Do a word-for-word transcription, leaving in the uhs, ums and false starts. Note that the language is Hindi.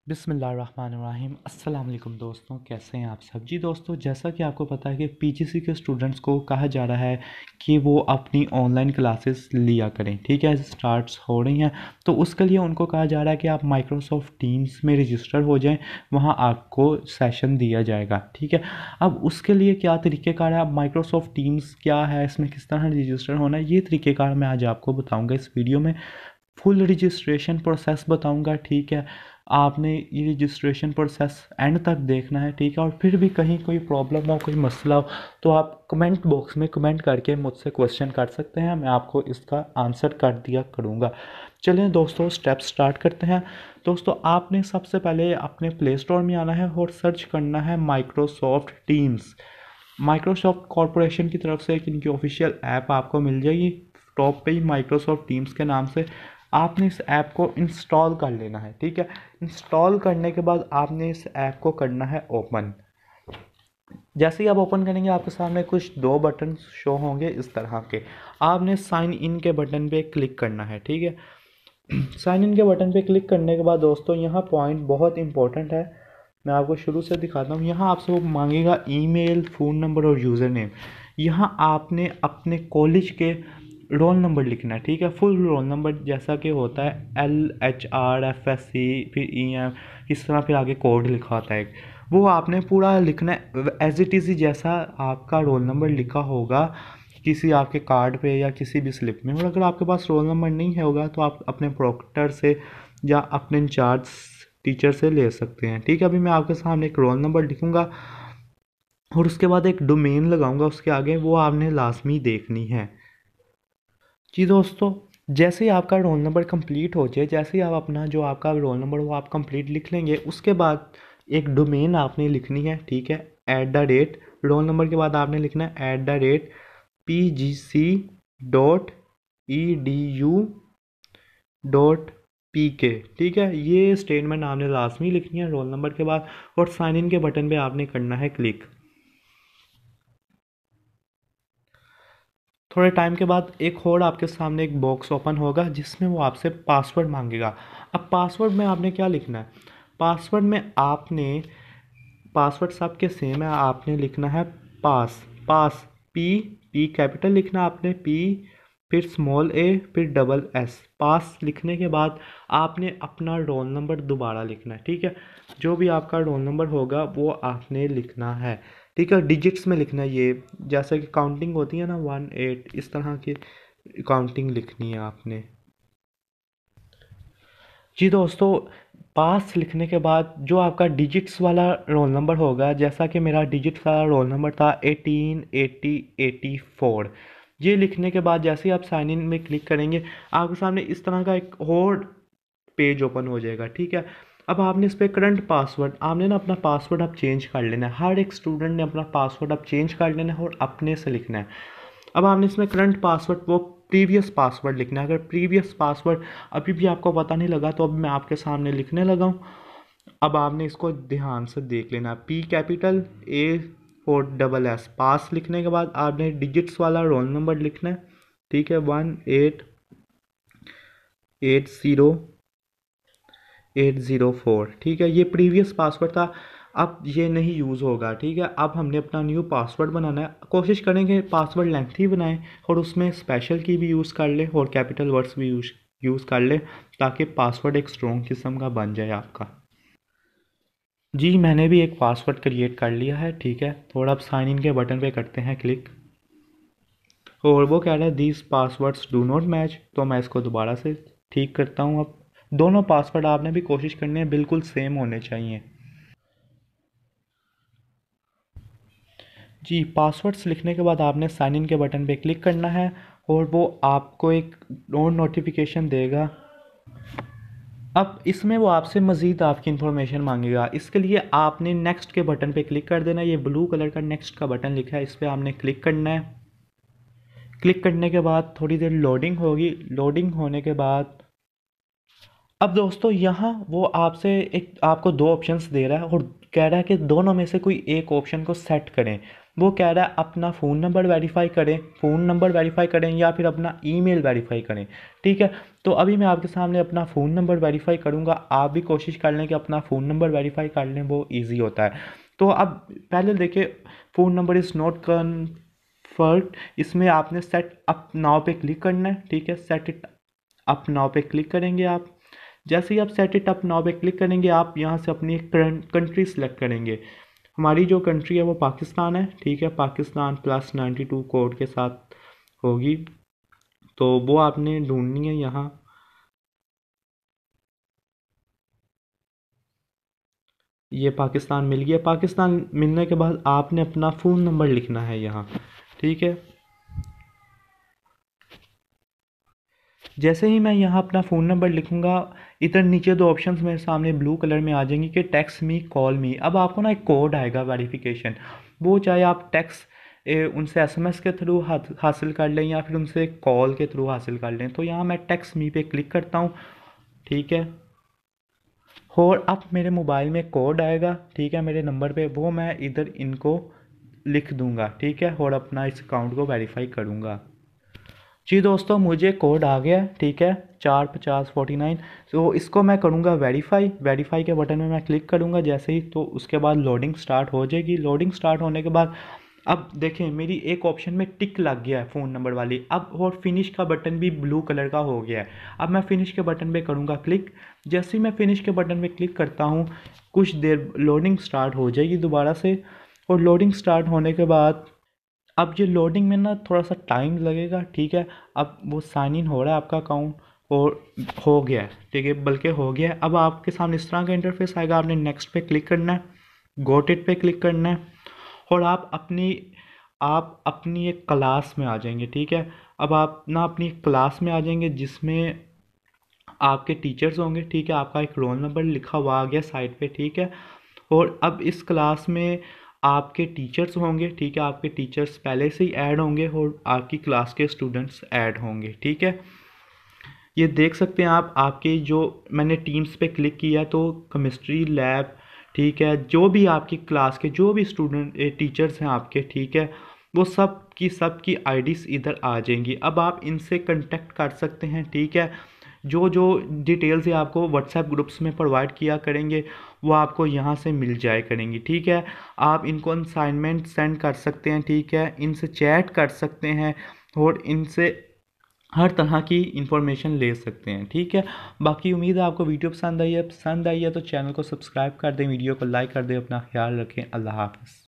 बिस्मिल्लाहिर्रहमानिर्रहीम। अस्सलाम वालेकुम दोस्तों, कैसे हैं आप सब। जी दोस्तों, जैसा कि आपको पता है कि पीजीसी के स्टूडेंट्स को कहा जा रहा है कि वो अपनी ऑनलाइन क्लासेस लिया करें, ठीक है, स्टार्ट्स हो रही हैं। तो उसके लिए उनको कहा जा रहा है कि आप माइक्रोसॉफ्ट टीम्स में रजिस्टर हो जाएं, वहां आपको सेशन दिया जाएगा, ठीक है। अब उसके लिए क्या तरीक़ेकार है, अब माइक्रोसॉफ्ट टीम्स क्या है, इसमें किस तरह रजिस्टर होना है, ये तरीक़ेकार मैं आज आपको बताऊँगा इस वीडियो में। फुल रजिस्ट्रेशन प्रोसेस बताऊंगा, ठीक है। आपने ये रजिस्ट्रेशन प्रोसेस एंड तक देखना है, ठीक है। और फिर भी कहीं कोई प्रॉब्लम हो, कोई मसला हो, तो आप कमेंट बॉक्स में कमेंट करके मुझसे क्वेश्चन कर सकते हैं, मैं आपको इसका आंसर कर दिया करूँगा। चलें दोस्तों, स्टेप स्टार्ट करते हैं। दोस्तों, आपने सबसे पहले अपने प्ले स्टोर में आना है और सर्च करना है माइक्रोसॉफ्ट टीम्स। माइक्रोसॉफ्ट कॉरपोरेशन की तरफ से एक इनकी ऑफिशियल ऐप आपको मिल जाएगी, टॉप पे ही माइक्रोसॉफ्ट टीम्स के नाम से। आपने इस ऐप को इंस्टॉल कर लेना है, ठीक है। इंस्टॉल करने के बाद आपने इस ऐप को करना है ओपन। जैसे ही आप ओपन करेंगे आपके सामने कुछ दो बटन शो होंगे इस तरह के। आपने साइन इन के बटन पे क्लिक करना है, ठीक है। साइन इन के बटन पे क्लिक करने के बाद दोस्तों, यहाँ पॉइंट बहुत इंपॉर्टेंट है, मैं आपको शुरू से दिखाता हूँ। यहाँ आपसे वो मांगेगा ईमेल, फ़ोन नंबर और यूज़र नेम। यहाँ आपने अपने कॉलेज के रोल नंबर लिखना है, ठीक है। फुल रोल नंबर जैसा कि होता है L H R F S C फिर ई एम, इस तरह फिर आगे कोड लिखा होता है, वो आपने पूरा लिखना है एज इट इज़ जैसा आपका रोल नंबर लिखा होगा किसी आपके कार्ड पे या किसी भी स्लिप में। और अगर आपके पास रोल नंबर नहीं है होगा तो आप अपने प्रोक्टर से या अपने इंचार्ज टीचर से ले सकते हैं, ठीक है। अभी मैं आपके सामने एक रोल नंबर लिखूंगा और उसके बाद एक डोमेन लगाऊंगा उसके आगे, वो आपने लाजमी देखनी है। जी दोस्तों, जैसे ही आपका रोल नंबर कंप्लीट हो जाए, जैसे ही आप अपना जो आपका रोल नंबर वो आप कंप्लीट लिख लेंगे, उसके बाद एक डोमेन आपने लिखनी है, ठीक है। At the rate roll number के बाद आपने लिखना है at the rate P G C dot E D U dot P K, ठीक है। ये स्टेटमेंट आपने लाजमी लिखनी है रोल नंबर के बाद, और साइन इन के बटन पे आपने करना है क्लिक। थोड़े टाइम के बाद एक और आपके सामने एक बॉक्स ओपन होगा जिसमें वो आपसे पासवर्ड मांगेगा। अब पासवर्ड में आपने क्या लिखना है, पासवर्ड में आपने, पासवर्ड सबके सेम है, आपने लिखना है pass pass P P capital लिखना आपने, पी फिर स्मॉल ए फिर डबल एस। पास लिखने के बाद आपने अपना रोल नंबर दोबारा लिखना है, ठीक है। जो भी आपका रोल नंबर होगा वो आपने लिखना है, ठीक है। डिजिट्स में लिखना है, ये जैसे कि काउंटिंग होती है ना, वन एट, इस तरह की काउंटिंग लिखनी है आपने। जी दोस्तों, पास लिखने के बाद जो आपका डिजिट्स वाला रोल नंबर होगा, जैसा कि मेरा डिजिट्स वाला रोल नंबर था एटीन एटी एटी फोर, ये लिखने के बाद जैसे ही आप साइन इन में क्लिक करेंगे आपके सामने इस तरह का एक और पेज ओपन हो जाएगा, ठीक है। अब आपने इस पर करंट पासवर्ड, आपने ना अपना पासवर्ड आप चेंज कर लेना है। हर एक स्टूडेंट ने अपना पासवर्ड आप चेंज कर लेना है और अपने से लिखना है। अब आपने इसमें करंट पासवर्ड वो प्रीवियस पासवर्ड लिखना है। अगर प्रीवियस पासवर्ड अभी भी आपको पता नहीं लगा तो अब मैं आपके सामने लिखने लगा हूँ। अब आपने इसको ध्यान से देख लेना, पी कैपिटल ए और डबल एस। पास लिखने के बाद आपने डिजिट्स वाला रोल नंबर लिखना है, ठीक है। One eight eight zero eight zero four, ठीक है। ये प्रीवियस पासवर्ड था, अब ये नहीं यूज़ होगा, ठीक है। अब हमने अपना न्यू पासवर्ड बनाना है। कोशिश करेंगे पासवर्ड लेंथी बनाएं और उसमें स्पेशल की भी यूज़ कर ले और कैपिटल वर्ड्स भी यूज यूज़ कर ले, ताकि पासवर्ड एक स्ट्रॉन्ग किस्म का बन जाए आपका। जी, मैंने भी एक पासवर्ड क्रिएट कर लिया है, ठीक है। थोड़ा अब साइन इन के बटन पे करते हैं क्लिक, और वो कह रहा है these passwords do not match, तो मैं इसको दोबारा से ठीक करता हूँ। अब दोनों पासवर्ड आपने भी कोशिश करनी है बिल्कुल सेम होने चाहिए। जी, पासवर्ड्स लिखने के बाद आपने साइन इन के बटन पे क्लिक करना है और वो आपको एक और नोटिफिकेशन देगा। अब इसमें वो आपसे मज़ीद आपकी इन्फॉर्मेशन मांगेगा, इसके लिए आपने नेक्स्ट के बटन पे क्लिक कर देना। ये ब्लू कलर का नेक्स्ट का बटन लिखा है, इस पर आपने क्लिक करना है। क्लिक करने के बाद थोड़ी देर लोडिंग होगी। लोडिंग होने के बाद अब दोस्तों यहाँ वो आपसे एक आपको दो ऑप्शंस दे रहा है और कह रहा है कि दोनों में से कोई एक ऑप्शन को सेट करें। वो कह रहा है अपना फ़ोन नंबर वेरीफाई करें, फ़ोन नंबर वेरीफाई करें या फिर अपना ईमेल वेरीफाई करें। ठीक है, तो अभी मैं आपके सामने अपना फ़ोन नंबर वेरीफाई करूँगा। आप भी कोशिश कर लें कि अपना फ़ोन नंबर वेरीफाई कर लें, वो ईजी होता है। तो अब पहले देखिए, phone number is not confirmed, इसमें आपने सेट अप नाउ पे क्लिक करना है। ठीक है, सेट इट अप नाउ पे क्लिक करेंगे आप। जैसे ही आप सेट इट अप नाउ पे क्लिक करेंगे, आप यहाँ से अपनी कंट्री सेलेक्ट करेंगे। हमारी जो कंट्री है वो पाकिस्तान है। ठीक है, Pakistan plus ninety two code के साथ होगी, तो वो आपने ढूंढनी है यहाँ। ये पाकिस्तान मिल गया। पाकिस्तान मिलने के बाद आपने अपना फ़ोन नंबर लिखना है यहाँ। ठीक है, जैसे ही मैं यहाँ अपना फ़ोन नंबर लिखूँगा, इधर नीचे दो ऑप्शंस मेरे सामने ब्लू कलर में आ जाएंगी कि टेक्स्ट मी, कॉल मी। अब आपको ना एक कोड आएगा वेरिफिकेशन, वो चाहे आप टेक्स्ट उनसे एसएमएस के थ्रू हासिल कर लें या फिर उनसे कॉल के थ्रू हासिल कर लें। तो यहाँ मैं टेक्स्ट मी पे क्लिक करता हूँ। ठीक है, और अब मेरे मोबाइल में कोड आएगा। ठीक है, मेरे नंबर पे, वो मैं इधर इनको लिख दूंगा। ठीक है, और अपना इस अकाउंट को वेरीफाई करूँगा। जी दोस्तों, मुझे कोड आ गया। ठीक है, चार पचास फोर्टी नाइन। तो इसको मैं करूँगा वेरीफाई। वेरीफाई के बटन में मैं क्लिक करूँगा जैसे ही, तो उसके बाद लोडिंग स्टार्ट हो जाएगी। लोडिंग स्टार्ट होने के बाद अब देखें, मेरी एक ऑप्शन में टिक लग गया है फ़ोन नंबर वाली। अब और फिनिश का बटन भी ब्लू कलर का हो गया है। अब मैं फिनिश के बटन पे करूँगा क्लिक। जैसे ही मैं फिनिश के बटन पे क्लिक करता हूँ, कुछ देर लोडिंग स्टार्ट हो जाएगी दोबारा से। और लोडिंग स्टार्ट होने के बाद अब ये लोडिंग में ना थोड़ा सा टाइम लगेगा। ठीक है, अब वो साइन इन हो रहा है आपका अकाउंट, और हो गया है। ठीक है, बल्कि हो गया है। अब आपके सामने इस तरह का इंटरफेस आएगा। आपने नेक्स्ट पे क्लिक करना है, गोट इट पे क्लिक करना है, और आप अपनी आप अपनी एक क्लास में आ जाएंगे। ठीक है, अब आप ना अपनी क्लास में आ जाएंगे जिसमें आपके टीचर्स होंगे। ठीक है, आपका एक रोल नंबर लिखा हुआ आ गया साइड पे। ठीक है, और अब इस क्लास में आपके टीचर्स होंगे। ठीक है, आपके टीचर्स पहले से ही ऐड होंगे और आपकी क्लास के स्टूडेंट्स ऐड होंगे। ठीक है, ये देख सकते हैं आप, आपके जो मैंने टीम्स पे क्लिक किया तो केमिस्ट्री लैब। ठीक है, जो भी आपकी क्लास के जो भी स्टूडेंट टीचर्स हैं आपके, ठीक है, वो सब की सब की आईडीज़ इधर आ जाएंगी। अब आप इनसे कांटेक्ट कर सकते हैं। ठीक है, जो जो डिटेल्स है आपको व्हाट्सएप ग्रुप्स में प्रोवाइड किया करेंगे, वो आपको यहाँ से मिल जाए करेंगी। ठीक है, आप इनको असाइनमेंट सेंड कर सकते हैं। ठीक है, इनसे चैट कर सकते हैं और इनसे हर तरह की इंफॉर्मेशन ले सकते हैं। ठीक है, बाकी उम्मीद है आपको वीडियो पसंद आई है। पसंद आई है तो चैनल को सब्सक्राइब कर दें, वीडियो को लाइक कर दें। अपना ख्याल रखें। अल्लाह हाफ़िज़।